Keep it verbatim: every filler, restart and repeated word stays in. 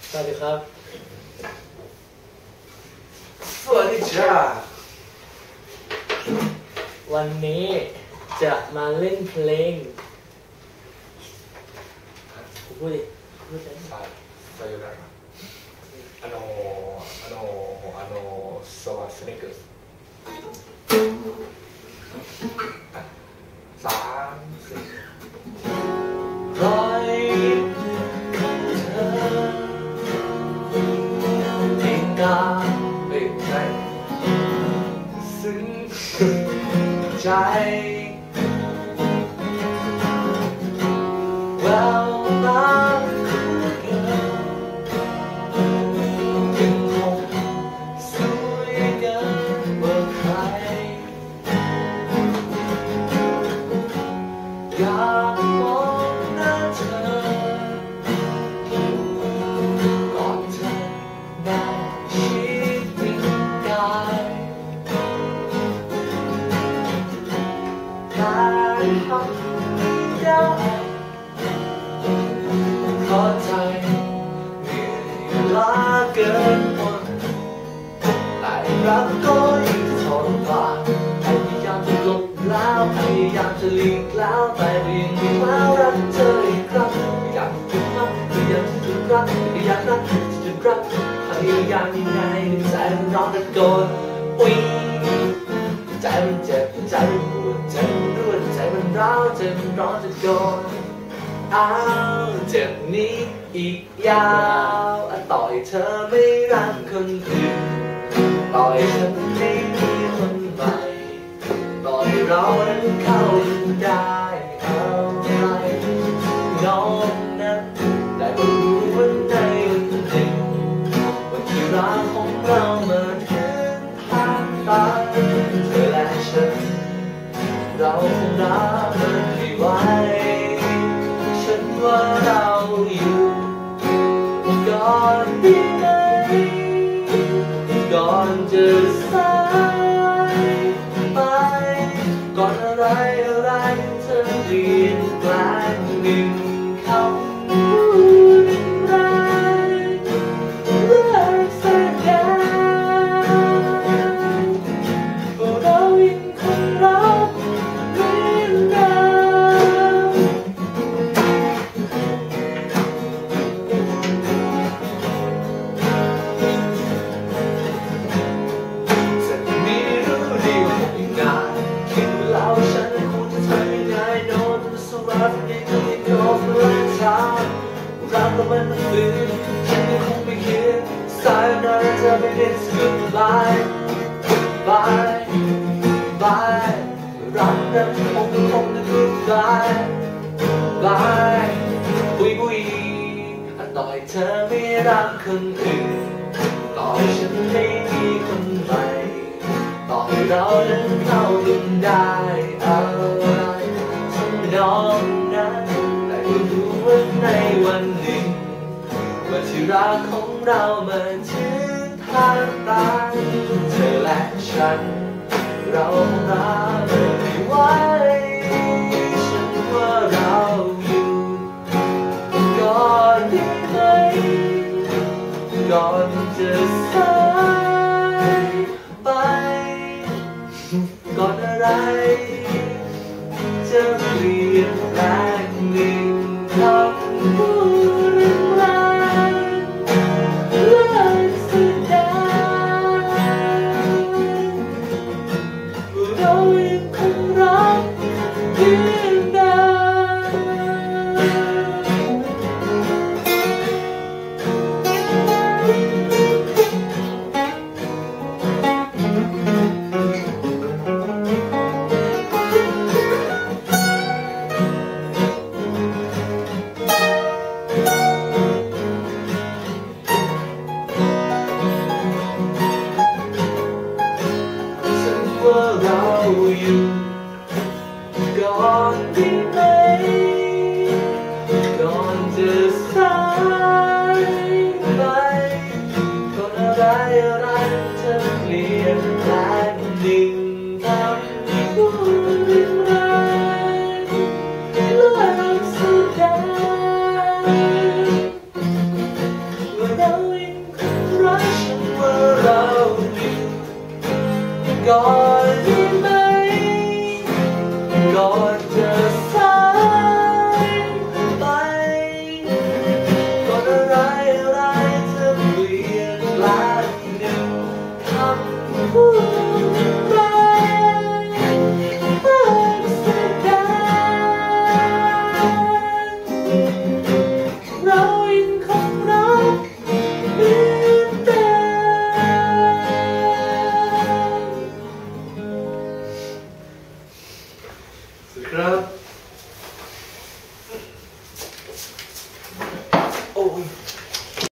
สวัสดีครับสวัสดีจ้าวันนี้จะมาเล่นเพลงพูดดิพูดดิใช่ใช่ยังไงあのあのあのสวัสดีครับสามสี่รอยของเธอเพลงกาเป็นใจซึ้งใจแววตาของเธอยังคงสวยเกินกว่าใครอยากมองหน้าเธอกอดเธอแนบชิดติดกายการทำไม่ได้ขอใจเหนื่อยล้าเกินทนแต่รักก็ยิ่งทนกว่าพยายามจะหลบแล้วพยายามจะหลีกแล้วแต่เรียงไม่มารักเธออีกครั้งอยากจะรักพยายามจะรักพยายามรักจะรักพยายามยังไงใจมันร้อนตะโกนอุ๊ยใจมันเจ็บใจมันปวดใจมันรวนใจมันร้าวใจมันร้อนตะโกนอ้าวเจ็บนี้อีกยาวต่อยเธอไม่รักคนอื่นต่อยฉันไม่มีคนใหม่ต่อยเรานั้นเข้ากันได้อะไรน้องนั้นได้รู้ว่าในวันหนึ่งวันที่รักของเรามาถึงทางตันเธอและฉันเราคงรักมันไม่ไหวฉันว่าเราอยู่ก่อนดีไหมก่อนจะสายไปก่อนอะไรอะไรเธอเปลี่ยนแปลงหนึ่งคำพูดแรงเลิกแสดงว่าเรายังคงรักเหมือนเดิมจะมีรู้ดีว่าคงยังไงคิดแล้วฉันควรจะทำยังไงโน้ตสวัสดีก็ไม่ยอมเลยทำรักแล้วมันฝืนฉันยังคงไม่คิดสายหน้าจะไม่ได้สึกบายบายบายรักนั้นคงคงจะกุดบายบายบุยบุยต่อให้เธอไม่รักคนอื่นต่อให้ฉันไม่มีคนใหม่ต่อให้เรานั้นเข้ากันได้อะไรฉันน้องนั้นแต่ก็รู้ว่าในวันหนึ่งว่าที่รักของเรามาถึงทางตันเธอและฉันเรารักกันไม่ไหวฉันว่าเราอยู่ก่อนได้ไหมก่อนจะสายไปก่อนอะไรจะเปลี่ยนแปลงหนึ่งคำพูดแรงเลิกแสดงว่าเรายังคงรักเพียงใดฉันว่าเราอยู่ก่อนได้ไหมก่อนจะสายไปก่อนอะไรอะไรจะเปลี่ยนแปลงหนึ่งคำพูดแรงเลิกแสดงว่าเราเจอ